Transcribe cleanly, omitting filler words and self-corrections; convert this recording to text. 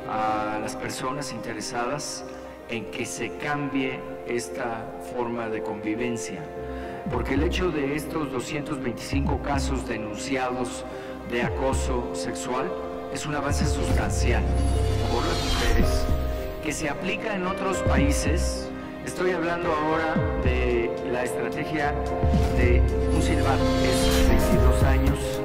a las personas interesadas en que se cambie esta forma de convivencia, porque el hecho de estos 225 casos denunciados de acoso sexual es un avance sustancial por las mujeres que se aplica en otros países. Estoy hablando ahora de la estrategia de un silbato, es 22 años